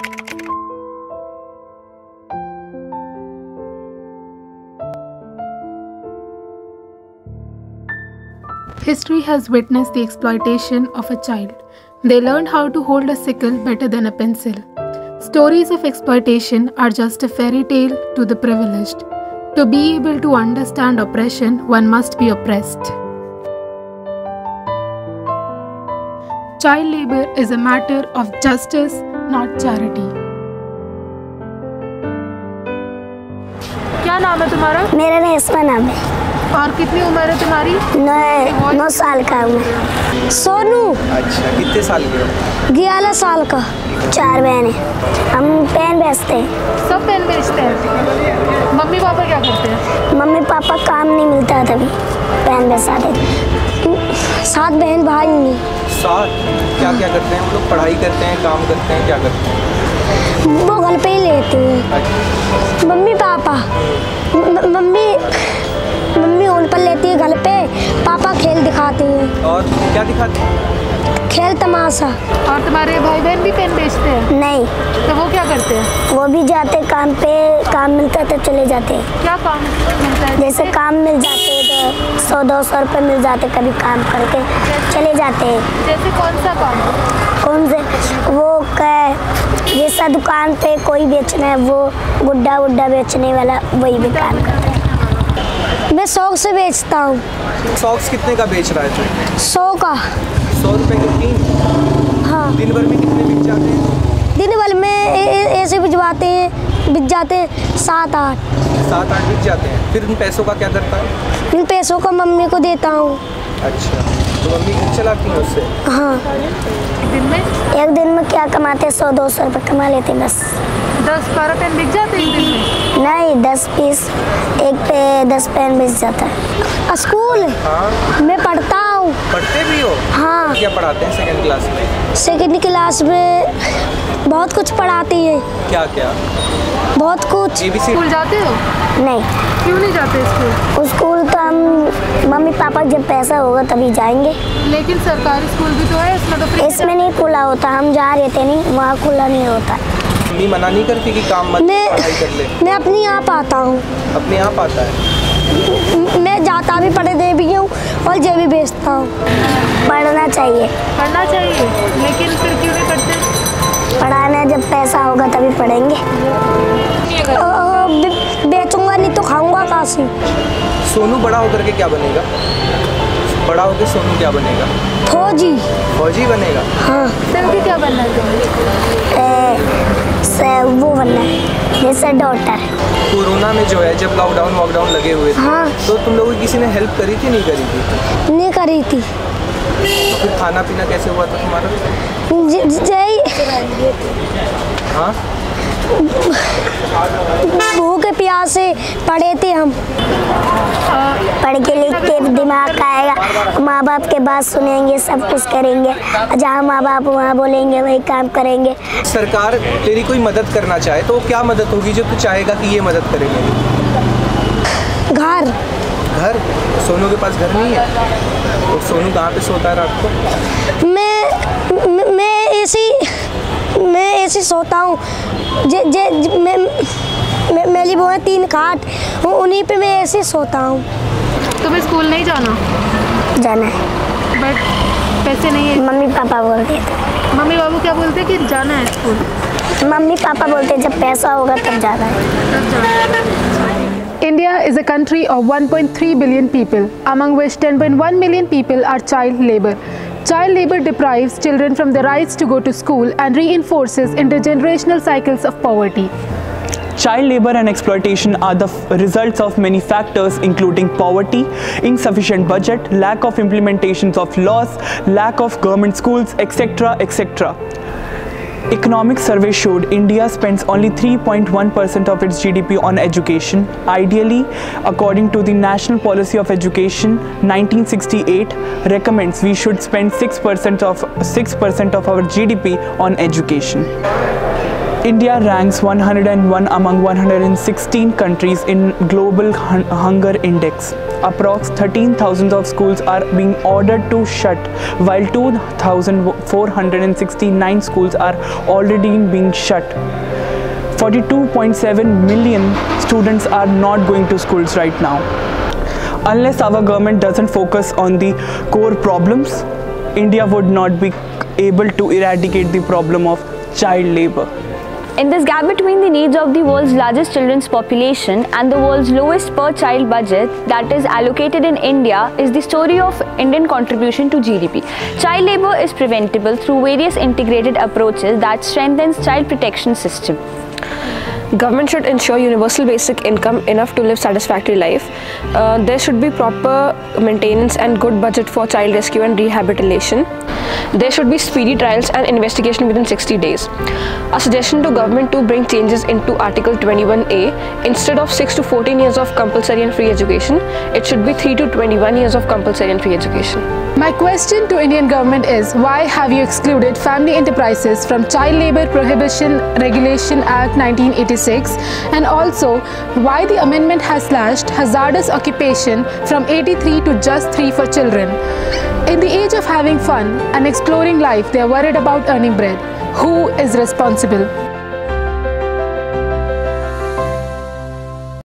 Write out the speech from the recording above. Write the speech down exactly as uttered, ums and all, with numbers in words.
History has witnessed the exploitation of a child. They learned how to hold a sickle better than a pencil. Stories of exploitation are just a fairy tale to the privileged. To be able to understand oppression, one must be oppressed. Child labor is a matter of justice, not charity. क्या नाम है तुम्हारा? मेरा रेशमा नाम है। और कितनी उम्र है तुम्हारी? नौ नौ साल का हूँ। सोनू। अच्छा, कितने साल के हो? ग्यारह साल का। चार बहन हैं। हम पेन बेचते हैं। सब पेन बेचते हैं। मम्मी पापा क्या करते हैं? मम्मी पापा काम नहीं मिलता तभी पेन बेचा देते। सात बहन भाई नहीं। सात? क्या क्या करते हैं? वो लोग पढ़ाई करते हैं, काम करते हैं, क्या करते हैं? वो घर पे ही लेते हैं। अच्छा। मम्मी पापा मम्मी मम्मी उन पर लेती है घर पे, पापा खेल दिखाते हैं। और क्या दिखाते हैं? खेल तमाशा। और तुम्हारे भाई बहन भी पेन बेचते हैं? नहीं। तो वो क्या करते हैं? वो भी जाते काम पे, काम मिलता है तो चले जाते हैं। क्या काम मिलता है? जैसे काम मिल जाते हैं तो सौ दो सौ रुपये मिल जाते, कभी काम करके चले जाते हैं। जैसे कौन सा काम? कौन से? वो क्या जैसा दुकान पे कोई बेचना है, वो गुड्डा वुड्डा बेचने वाला वही भी काम करता है। मैं शौक से बेचता हूँ। सॉक्स कितने का बेच रहा है तू? सौ का। सौ रुपए के तीन? हाँ। दिन भर में कितने बिक जाते हैं? दिन भर में ऐसे भिजवाते हैं, बिक जाते हैं सात आठ। सात आठ बिक जाते हैं। फिर उन पैसों का क्या करता है? इन पैसों को मम्मी को देता हूँ। अच्छा, तो मम्मी घर चलाती है उससे? हाँ। दिन में? एक दिन में क्या कमाते? सौ दो सौ रुपये कमा लेते बस। दस बारह पेन बिक जाते हैं एक दिन में? नहीं, दस पीस एक पे दस पेन बिक जाता है। स्कूल? हाँ। मैं पढ़ता हूँ। पढ़ते भी हो? हाँ। क्या पढ़ाते हैं सेकंड क्लास में? सेकंड क्लास में बहुत कुछ पढ़ाती है। क्या क्या? बहुत कुछ। स्कूल जाते हो? नहीं। क्यों नहीं जाते स्कूल? स्कूल तो हम मम्मी पापा जब पैसा होगा तभी जाएंगे। लेकिन सरकारी स्कूल भी तो है, इसमें तो फ्री। इसमें नहीं खुला होता, हम जा रहे थे नहीं, वहाँ खुला नहीं होता। मम्मी मना नहीं करती कि काम मत मैं पढ़ाई कर ले? मैं अपनी आप आता हूँ। अपने आप आता है? मैं जाता भी पढ़े दे भी हूँ और जे भी बेचता हूँ। पढ़ना चाहिए। पढ़ना चाहिए, लेकिन फिर क्यों नहीं पढ़ते? पढ़ाना जब पैसा होगा तभी पढ़ेंगे। बेचूंगा नहीं तो खाऊंगा कहाँ से? सोनू बड़ा होकर के क्या बनेगा? बड़ा होकर सोनू क्या बनेगा? फौजी। फौजी बनेगा? हाँ। तुम क्या बनना है तुम्हें? वो बनना है जैसे डॉक्टर। कोरोना में जो है, जब लॉकडाउन वॉकडाउन लगे हुए थे, हाँ। तो तुम लोगों की किसी ने हेल्प करी थी नहीं करी थी? नहीं करी थी। तो फिर खाना पीना कैसे हुआ था तुम्हारा? जय हाँ, भूख प्यासे पढ़े थे हम। पढ़ के लिख के दिमाग आएगा, माँ बाप के बात सुनेंगे, सब कुछ करेंगे। जहाँ माँ बाप वहाँ बोलेंगे वही काम करेंगे। सरकार तेरी कोई मदद करना चाहे तो क्या मदद होगी जो तू चाहेगा कि ये मदद करेंगे? घर। घर? सोनू के पास घर नहीं है? तो सोनू कहाँ पे सोता है रात को? मैं मैं ऐसी मैं ऐसी सोता हूँ। जे जे मैं मैं मेरी वो है तीन खाट, उन्हीं पे मैं ऐसे सोता हूँ। तुम्हें स्कूल नहीं जाना? जाना है, बट पैसे नहीं है। मम्मी पापा बोलते थे। मम्मी बाबू क्या बोलते कि जाना है स्कूल? मम्मी पापा बोलते जब पैसा होगा तब जाना है। तब जाना है। India is a country of one point three billion people, among which ten point one million people are child labor. Child labor deprives children from the rights to go to school and reinforces intergenerational cycles of poverty. Child labor and exploitation are the results of many factors including poverty, insufficient budget, lack of implementations of laws, lack of government schools, et cetera et cetera. Economic survey showed India spends only three point one percent of its G D P on education. Ideally, according to the National Policy of Education nineteen sixty-eight, recommends we should spend six percent of six percent of our G D P on education. India ranks one hundred one among one hundred sixteen countries in Global Hun- Hunger Index. Approx thirteen thousand of schools are being ordered to shut, while two thousand four hundred sixty-nine schools are already being shut. forty-two point seven million students are not going to schools right now. Unless our government doesn't focus on the core problems, India would not be able to eradicate the problem of child labor. In this gap between the needs of the world's largest children's population and the world's lowest per child budget that is allocated in India is the story of Indian contribution to G D P. Child labor is preventable through various integrated approaches that strengthens child protection system. Government should ensure universal basic income enough to live satisfactory life. Uh, there should be proper maintenance and good budget for child rescue and rehabilitation. There should be speedy trials and investigation within sixty days. A suggestion to government to bring changes into Article twenty-one A. Instead of six to fourteen years of compulsory and free education, it should be three to twenty-one years of compulsory and free education. My question to Indian government is, why have you excluded family enterprises from Child Labour Prohibition Regulation Act nineteen eighty-six, and also why the amendment has slashed hazardous occupation from eighty-three to just three for children? In the age of having fun and exploring life, they are worried about earning bread. Who is responsible?